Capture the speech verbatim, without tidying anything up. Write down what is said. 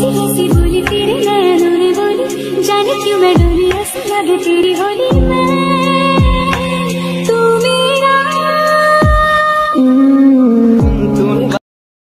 हंसी हंसी बोली तेरे नैनों ने बोली, जाने क्यों मैं डोली ऐसा लगे तेरी होली।